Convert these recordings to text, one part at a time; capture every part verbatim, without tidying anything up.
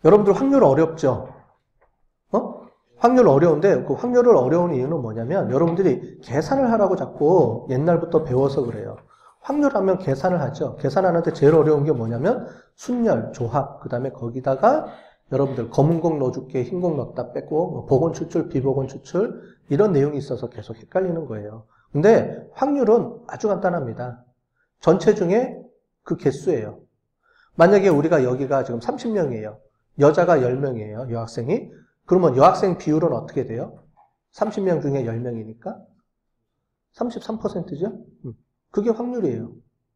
여러분들 확률 어렵죠? 어? 확률 어려운데 그 확률을 어려운 이유는 뭐냐면 여러분들이 계산을 하라고 자꾸 옛날부터 배워서 그래요. 확률하면 계산을 하죠. 계산하는데 제일 어려운 게 뭐냐면 순열, 조합, 그 다음에 거기다가 여러분들 검은 공 넣어줄게, 흰 공 넣었다 빼고 뭐 복원 추출, 비복원 추출 이런 내용이 있어서 계속 헷갈리는 거예요. 근데 확률은 아주 간단합니다. 전체 중에 그 개수예요. 만약에 우리가 여기가 지금 삼십 명이에요. 여자가 열 명이에요. 여학생이. 그러면 여학생 비율은 어떻게 돼요? 삼십 명 중에 열 명이니까 삼십삼 퍼센트죠? 그게 확률이에요.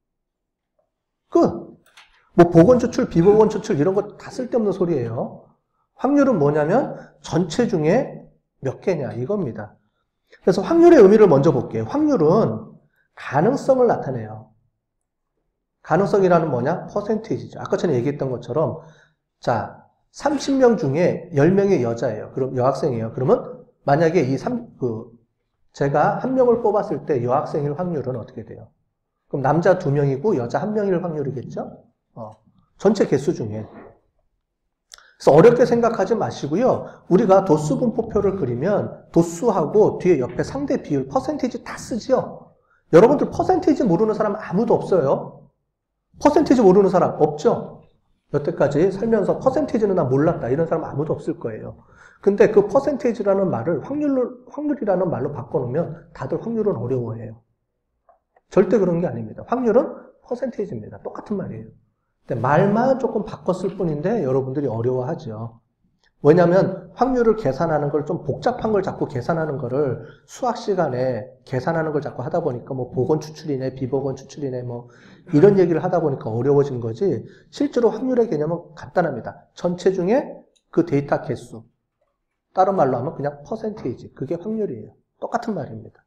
끝! 뭐 복원 추출, 비복원 추출 이런 거 다 쓸데없는 소리예요. 확률은 뭐냐면 전체 중에 몇 개냐 이겁니다. 그래서 확률의 의미를 먼저 볼게요. 확률은 가능성을 나타내요. 가능성이라는 뭐냐? 퍼센테이지죠. 아까 전에 얘기했던 것처럼 자 삼십 명 중에 열 명이 여자예요. 그럼 여학생이에요. 그러면 만약에 이 삼, 그 제가 한 명을 뽑았을 때 여학생일 확률은 어떻게 돼요? 그럼 남자 두 명이고 여자 한 명일 확률이겠죠? 어, 전체 개수 중에. 그래서 어렵게 생각하지 마시고요. 우리가 도수 분포표를 그리면 도수하고 뒤에 옆에 상대 비율, 퍼센테이지 다 쓰죠? 여러분들 퍼센테이지 모르는 사람 아무도 없어요. 퍼센테이지 모르는 사람 없죠? 여태까지 살면서 퍼센테이지는 나 몰랐다 이런 사람 아무도 없을 거예요. 근데 그 퍼센테이지라는 말을 확률, 확률이라는 말로 바꿔놓으면 다들 확률은 어려워해요. 절대 그런 게 아닙니다. 확률은 퍼센테이지입니다. 똑같은 말이에요. 근데 말만 조금 바꿨을 뿐인데 여러분들이 어려워하죠. 왜냐하면 확률을 계산하는 걸 좀 복잡한 걸 자꾸 계산하는 거를 수학 시간에 계산하는 걸 자꾸 하다 보니까 뭐 복원 추출이네, 비복원 추출이네, 뭐 이런 얘기를 하다 보니까 어려워진 거지. 실제로 확률의 개념은 간단합니다. 전체 중에 그 데이터 개수. 다른 말로 하면 그냥 퍼센테이지. 그게 확률이에요. 똑같은 말입니다.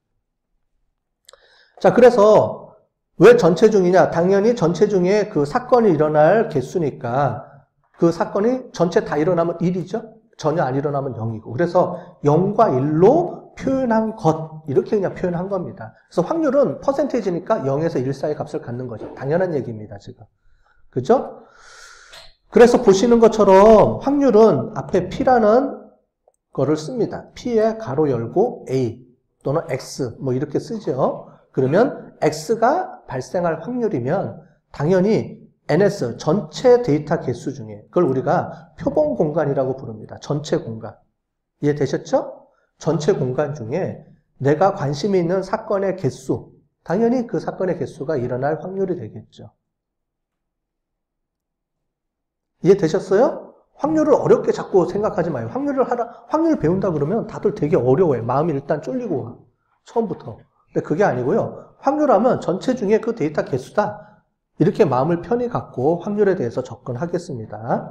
자, 그래서 왜 전체 중이냐? 당연히 전체 중에 그 사건이 일어날 개수니까 그 사건이 전체 다 일어나면 일이죠? 전혀 안 일어나면 영이고. 그래서 영과 일로 표현한 것. 이렇게 그냥 표현한 겁니다. 그래서 확률은 퍼센테이지니까 영에서 일 사이의 값을 갖는 거죠. 당연한 얘기입니다, 지금. 그죠? 그래서 보시는 것처럼 확률은 앞에 P라는 거를 씁니다. P에 가로 열고 A 또는 X 뭐 이렇게 쓰죠. 그러면 X가 발생할 확률이면 당연히 엔에스, 전체 데이터 개수 중에 그걸 우리가 표본 공간이라고 부릅니다. 전체 공간. 이해되셨죠? 전체 공간 중에 내가 관심이 있는 사건의 개수, 당연히 그 사건의 개수가 일어날 확률이 되겠죠. 이해되셨어요? 확률을 어렵게 자꾸 생각하지 마요. 확률을 하라, 확률 배운다 그러면 다들 되게 어려워요. 마음이 일단 쫄리고 와. 처음부터. 근데 그게 아니고요. 확률하면 전체 중에 그 데이터 개수다. 이렇게 마음을 편히 갖고 확률에 대해서 접근하겠습니다.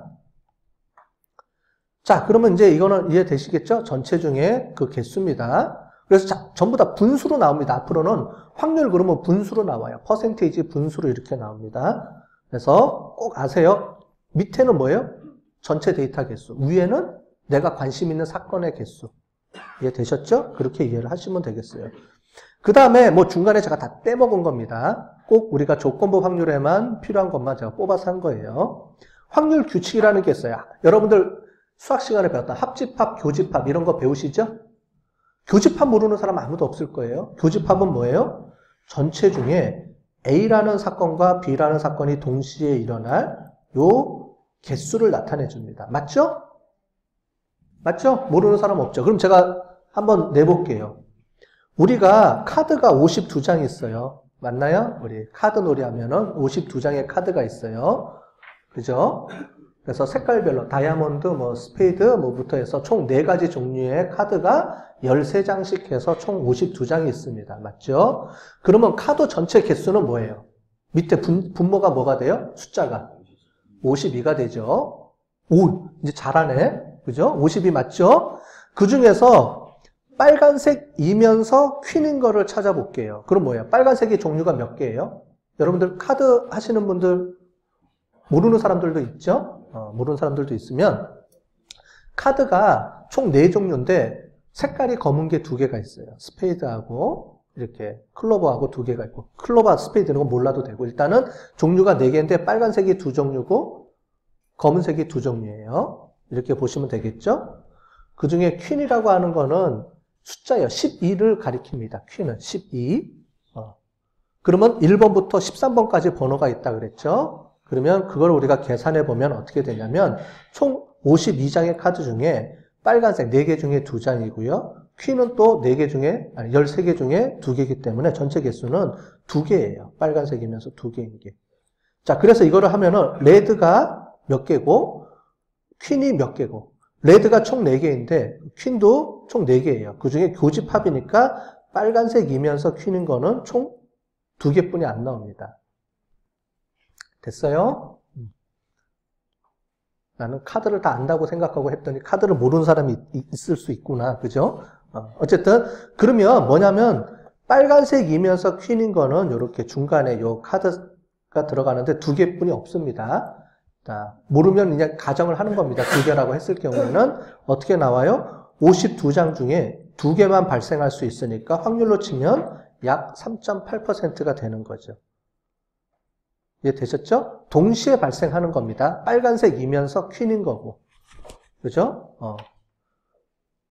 자, 그러면 이제 이거는 이해되시겠죠? 전체 중에 그 개수입니다. 그래서 자, 전부 다 분수로 나옵니다. 앞으로는 확률 그러면 분수로 나와요. 퍼센테이지 분수로 이렇게 나옵니다. 그래서 꼭 아세요. 밑에는 뭐예요? 전체 데이터 개수. 위에는 내가 관심 있는 사건의 개수. 이해되셨죠? 그렇게 이해를 하시면 되겠어요. 그 다음에 뭐 중간에 제가 다 빼먹은 겁니다. 꼭 우리가 조건부 확률에만 필요한 것만 제가 뽑아서 한 거예요. 확률 규칙이라는 게 있어요. 여러분들 수학 시간에 배웠던 합집합, 교집합 이런 거 배우시죠? 교집합 모르는 사람 아무도 없을 거예요. 교집합은 뭐예요? 전체 중에 A라는 사건과 B라는 사건이 동시에 일어날 요 개수를 나타내 줍니다. 맞죠? 맞죠? 모르는 사람 없죠? 그럼 제가 한번 내볼게요. 우리가 카드가 오십이 장 있어요. 맞나요? 우리 카드 놀이 하면은 오십이 장의 카드가 있어요. 그죠? 그래서 색깔별로 다이아몬드, 뭐 스페이드, 뭐부터 해서 총 네 가지 종류의 카드가 열세 장씩 해서 총 오십이 장이 있습니다. 맞죠? 그러면 카드 전체 개수는 뭐예요? 밑에 분, 분모가 뭐가 돼요? 숫자가 오십이가 되죠. 오, 이제 잘하네. 그죠? 오십이 맞죠? 그 중에서 빨간색이면서 퀸인 거를 찾아볼게요. 그럼 뭐예요? 빨간색의 종류가 몇 개예요? 여러분들 카드 하시는 분들 모르는 사람들도 있죠? 어, 모르는 사람들도 있으면 카드가 총 네 종류인데 색깔이 검은 게 두 개가 있어요. 스페이드하고 이렇게 클로버하고 두 개가 있고 클로버, 스페이드는 건 몰라도 되고 일단은 종류가 네 개인데 빨간색이 두 종류고 검은색이 두 종류예요. 이렇게 보시면 되겠죠? 그 중에 퀸이라고 하는 거는 숫자예요. 십이를 가리킵니다. 퀸은 십이. 어. 그러면 일 번부터 십삼 번까지 번호가 있다 그랬죠? 그러면 그걸 우리가 계산해 보면 어떻게 되냐면 총 오십이 장의 카드 중에 빨간색 네 개 중에 두 장이고요. 퀸은 또 네 개 중에, 아니 열세 개 중에 두 개이기 때문에 전체 개수는 두 개예요. 빨간색이면서 두 개인 게. 자, 그래서 이거를 하면은 레드가 몇 개고 퀸이 몇 개고, 레드가 총 네 개인데 퀸도 총 네 개예요. 그 중에 교집합이니까 빨간색이면서 퀸인 거는 총 두 개뿐이 안 나옵니다. 됐어요? 나는 카드를 다 안다고 생각하고 했더니 카드를 모르는 사람이 있을 수 있구나. 그죠? 어, 어쨌든 그러면 뭐냐면 빨간색이면서 퀸인 거는 이렇게 중간에 요 카드가 들어가는데 두 개뿐이 없습니다. 자, 모르면 그냥 가정을 하는 겁니다. 두 개라고 했을 경우에는 어떻게 나와요? 오십이 장 중에 두 개만 발생할 수 있으니까 확률로 치면 약 삼 점 팔 퍼센트가 되는 거죠. 이해되셨죠? 동시에 발생하는 겁니다. 빨간색이면서 퀸인 거고. 그죠? 어.